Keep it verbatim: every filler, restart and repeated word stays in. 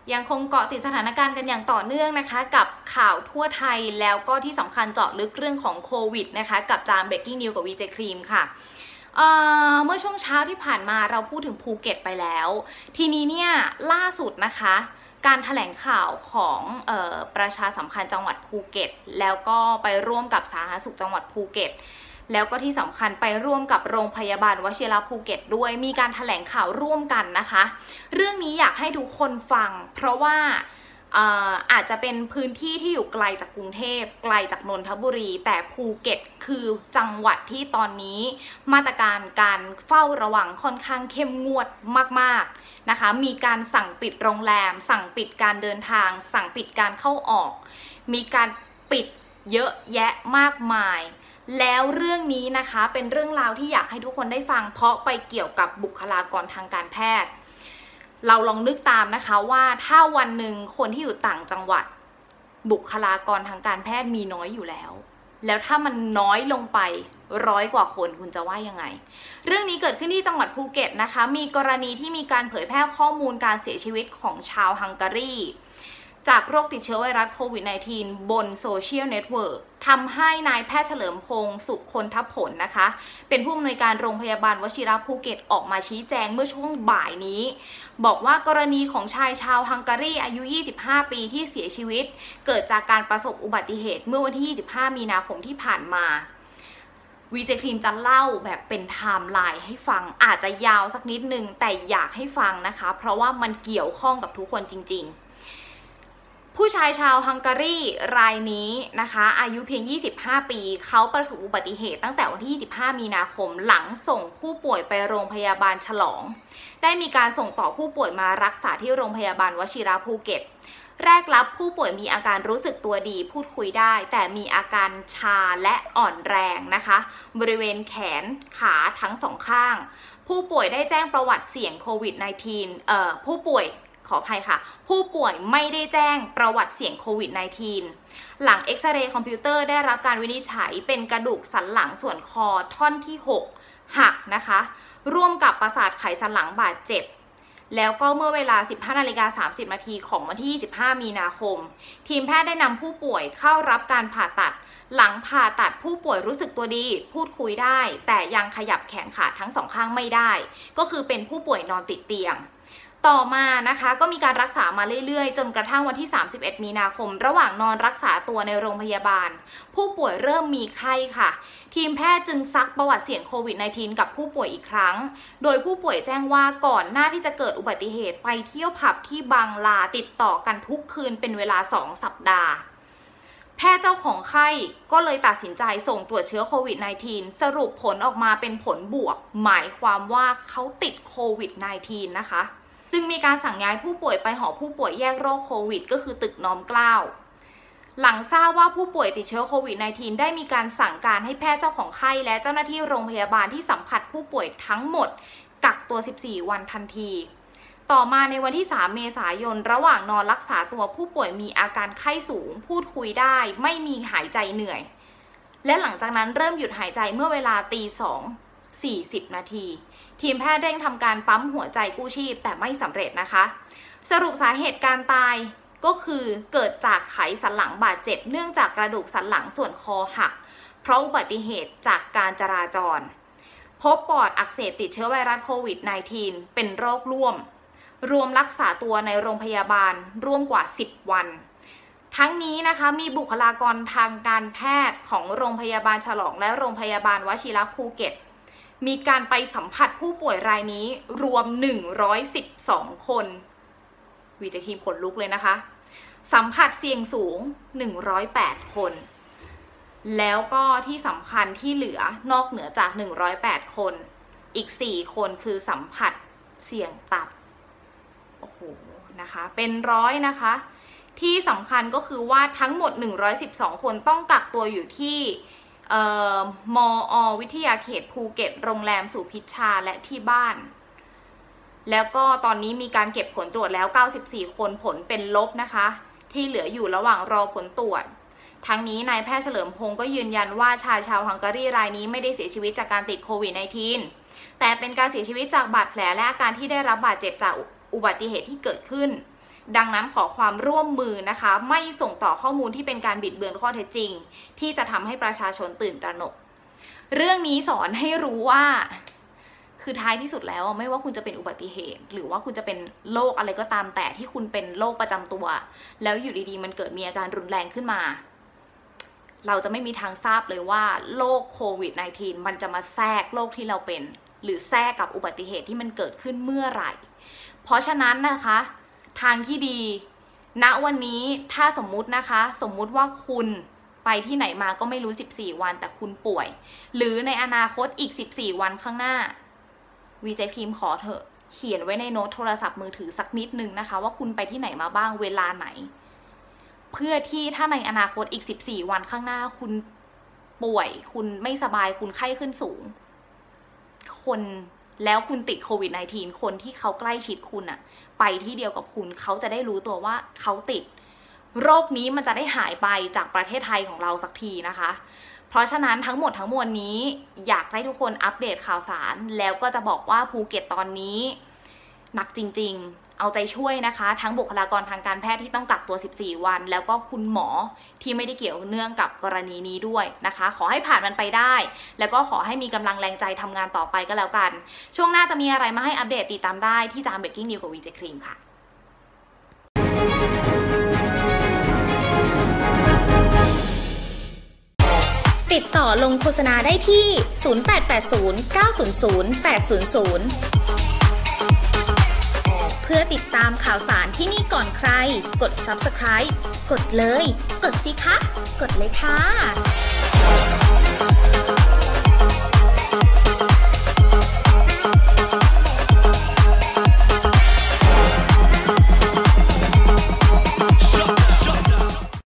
ยังคงเกาะติดสถานการณ์กันอย่างต่อเนื่องนะคะกับข่าวทั่วไทยแล้วก็ที่สำคัญเจาะลึกเรื่องของโควิดนะคะกับจาม Breaking News กับ วี เจ Cream ค่ะ เ, เมื่อช่วงเช้าที่ผ่านมาเราพูดถึงภูเก็ตไปแล้วทีนี้เนี่ยล่าสุดนะคะการแถลงข่าวของเอ่อประชาสัมพันธ์จังหวัดภูเก็ตแล้วก็ไปร่วมกับสาธารณสุขจังหวัดภูเก็ตแล้วก็ที่สำคัญไปร่วมกับโรงพยาบาลวชิระภูเก็ตด้วยมีการแถลงข่าวร่วมกันนะคะเรื่องนี้อยากให้ทุกคนฟังเพราะว่าอาอาจจะเป็นพื้นที่ที่อยู่ไกลจากกรุงเทพไกลจากนนทบุรีแต่ภูเก็ตคือจังหวัดที่ตอนนี้มาตรการการเฝ้าระวังค่อนข้างเข้มงวดมากๆนะคะมีการสั่งปิดโรงแรมสั่งปิดการเดินทางสั่งปิดการเข้าออกมีการปิดเยอะแยะมากมายแล้วเรื่องนี้นะคะเป็นเรื่องราวที่อยากให้ทุกคนได้ฟังเพราะไปเกี่ยวกับบุคลากรทางการแพทย์เราลองนึกตามนะคะว่าถ้าวันหนึ่งคนที่อยู่ต่างจังหวัดบุคลากรทางการแพทย์มีน้อยอยู่แล้วแล้วถ้ามันน้อยลงไปร้อยกว่าคนคุณจะว่ายังไงเรื่องนี้เกิดขึ้นที่จังหวัดภูเก็ตนะคะมีกรณีที่มีการเผยแพร่ข้อมูลการเสียชีวิตของชาวฮังการีจากโรคติดเชื้อไวรัสโควิด สิบเก้า บนโซเชียลเน็ตเวิร์กทำให้นายแพทย์เฉลิมพงศ์สุคนทผลนะคะเป็นผู้อำนวยการโรงพยาบาลวชิระภูเก็ตออกมาชี้แจงเมื่อช่วงบ่ายนี้บอกว่ากรณีของชายชาวฮังการีอายุยี่สิบห้าปีที่เสียชีวิตเกิดจากการประสบอุบัติเหตุเมื่อวันที่ยี่สิบห้ามีนาคมที่ผ่านมาวีเจครีมจะเล่าแบบเป็นไทม์ไลน์ให้ฟังอาจจะยาวสักนิดนึงแต่อยากให้ฟังนะคะเพราะว่ามันเกี่ยวข้องกับทุกคนจริงๆผู้ชายชาวฮังการีรายนี้นะคะอายุเพียงยี่สิบห้าปีเขาประสบอุบัติเหตุตั้งแต่วันที่ยี่สิบห้ามีนาคมหลังส่งผู้ป่วยไปโรงพยาบาลฉลองได้มีการส่งต่อผู้ป่วยมารักษาที่โรงพยาบาลวชิระภูเก็ตแรกรับผู้ป่วยมีอาการรู้สึกตัวดีพูดคุยได้แต่มีอาการชาและอ่อนแรงนะคะบริเวณแขนขาทั้งสองข้างผู้ป่วยได้แจ้งประวัติเสี่ยงโควิด สิบเก้า เอ่อผู้ป่วยขออภัยค่ะผู้ป่วยไม่ได้แจ้งประวัติเสี่ยงโควิด สิบเก้า หลังเอ็กซเรย์คอมพิวเตอร์ได้รับการวินิจฉัยเป็นกระดูกสันหลังส่วนคอท่อนที่หกหักนะคะร่วมกับประสาทไขสันหลังบาดเจ็บแล้วก็เมื่อเวลา สิบห้านาฬิกาสามสิบนาทีของวันที่ยี่สิบห้ามีนาคมทีมแพทย์ได้นำผู้ป่วยเข้ารับการผ่าตัดหลังผ่าตัดผู้ป่วยรู้สึกตัวดีพูดคุยได้แต่ยังขยับแขนขาทั้งสองข้างไม่ได้ก็คือเป็นผู้ป่วยนอนติดเตียงต่อมานะคะก็มีการรักษามาเรื่อยๆจนกระทั่งวันที่สามสิบเอ็ดมีนาคมระหว่างนอนรักษาตัวในโรงพยาบาลผู้ป่วยเริ่มมีไข้ค่ะทีมแพทย์จึงซักประวัติเสี่ยงโควิด สิบเก้า กับผู้ป่วยอีกครั้งโดยผู้ป่วยแจ้งว่าก่อนหน้าที่จะเกิดอุบัติเหตุไปเที่ยวผับที่บางลาติดต่อกันทุกคืนเป็นเวลาสองสัปดาห์แพทย์เจ้าของไข้ก็เลยตัดสินใจส่งตรวจเชื้อโควิด สิบเก้า สรุปผลออกมาเป็นผลบวกหมายความว่าเขาติดโควิด สิบเก้า นะคะจึงมีการสั่งย้ายผู้ป่วยไปหอผู้ป่วยแยกโรคโควิดก็คือตึกน้อมเกล้าหลังทราบว่าผู้ป่วยติดเชื้อโควิด สิบเก้า ได้มีการสั่งการให้แพทย์เจ้าของไข้และเจ้าหน้าที่โรงพยาบาลที่สัมผัสผู้ป่วยทั้งหมดกักตัวสิบสี่วันทันทีต่อมาในวันที่สามเมษายนระหว่างนอนรักษาตัวผู้ป่วยมีอาการไข้สูงพูดคุยได้ไม่มีหายใจเหนื่อยและหลังจากนั้นเริ่มหยุดหายใจเมื่อเวลาตีสองสี่สิบนาทีทีมแพทย์เร่งทำการปั๊มหัวใจกู้ชีพแต่ไม่สำเร็จนะคะสรุปสาเหตุการตายก็คือเกิดจากไขสันหลังบาดเจ็บเนื่องจากกระดูกสันหลังส่วนคอหักเพราะอุบัติเหตุจากการจราจรพบปอดอักเสบติดเชื้อไวรัสโควิด สิบเก้า เป็นโรคร่วมรวมรักษาตัวในโรงพยาบาลร่วมกว่าสิบวันทั้งนี้นะคะมีบุคลากรทางการแพทย์ของโรงพยาบาลฉลองและโรงพยาบาลวชิระภูเก็ตมีการไปสัมผัสผู้ป่วยรายนี้รวมหนึ่งร้อยสิบสองคนวีเจทีมขนลุกเลยนะคะสัมผัสเสี่ยงสูงหนึ่งร้อยแปดคนแล้วก็ที่สำคัญที่เหลือนอกเหนือจากหนึ่งร้อยแปดคนอีกสี่คนคือสัมผัสเสี่ยงต่ำโอ้โหนะคะเป็นร้อยนะคะที่สำคัญก็คือว่าทั้งหมดหนึ่งร้อยสิบสองคนต้องกักตัวอยู่ที่มอ.วิทยาเขตภูเก็ตโรงแรมสุพิชชาและที่บ้านแล้วก็ตอนนี้มีการเก็บผลตรวจแล้วเก้าสิบสี่คนผลเป็นลบนะคะที่เหลืออยู่ระหว่างรอผลตรวจทั้งนี้นายแพทย์เฉลิมพงศ์ก็ยืนยันว่าชายชาวฮังการีรายนี้ไม่ได้เสียชีวิตจากการติดโควิด สิบเก้า แต่เป็นการเสียชีวิตจากบาดแผลและอาการที่ได้รับบาดเจ็บจากอุบัติเหตุที่เกิดขึ้นดังนั้นขอความร่วมมือนะคะไม่ส่งต่อข้อมูลที่เป็นการบิดเบือนข้อเท็จจริงที่จะทำให้ประชาชนตื่นตระหนกเรื่องนี้สอนให้รู้ว่าคือท้ายที่สุดแล้วไม่ว่าคุณจะเป็นอุบัติเหตุหรือว่าคุณจะเป็นโรคอะไรก็ตามแต่ที่คุณเป็นโรคประจำตัวแล้วอยู่ดีๆมันเกิดมีอาการรุนแรงขึ้นมาเราจะไม่มีทางทราบเลยว่าโรคโควิด สิบเก้า มันจะมาแทรกโรคที่เราเป็นหรือแทรกกับอุบัติเหตุที่มันเกิดขึ้นเมื่อไหร่เพราะฉะนั้นนะคะทางที่ดีณวันนี้ถ้าสมมุตินะคะสมมุติว่าคุณไปที่ไหนมาก็ไม่รู้สิบสี่วันแต่คุณป่วยหรือในอนาคตอีกสิบสี่วันข้างหน้าวีเจพิมพ์ขอเถอะเขียนไว้ในโน้ตโทรศัพท์มือถือสักนิดนึงนะคะว่าคุณไปที่ไหนมาบ้างเวลาไหนเพื่อที่ถ้าในอนาคตอีกสิบสี่วันข้างหน้าคุณป่วยคุณไม่สบายคุณไข้ขึ้นสูงคนแล้วคุณติดโควิด สิบเก้า คนที่เขาใกล้ชิดคุณอะไปที่เดียวกับคุณเขาจะได้รู้ตัวว่าเขาติดโรคนี้มันจะได้หายไปจากประเทศไทยของเราสักทีนะคะเพราะฉะนั้นทั้งหมดทั้งมวลนี้อยากให้ทุกคนอัปเดตข่าวสารแล้วก็จะบอกว่าภูเก็ตตอนนี้หนักจริงๆเอาใจช่วยนะคะทั้งบุคลากรทางการแพทย์ที่ต้องกักตัวสิบสี่วันแล้วก็คุณหมอที่ไม่ได้เกี่ยวเนื่องกับกรณีนี้ด้วยนะคะขอให้ผ่านมันไปได้แล้วก็ขอให้มีกำลังแรงใจทำงานต่อไปก็แล้วกันช่วงหน้าจะมีอะไรมาให้อัปเดตติดตามได้ที่จาม Breaking News กับ วี เจ Cream ค่ะติดต่อลงโฆษณาได้ที่ ศูนย์ แปด แปด ศูนย์ เก้า ศูนย์ ศูนย์ แปด ศูนย์ ศูนย์ เพื่อติดตามข่าวสารที่นี่ก่อนใคร กด ซับสไครบ์ กดเลย กดสิคะ กดเลยค่ะ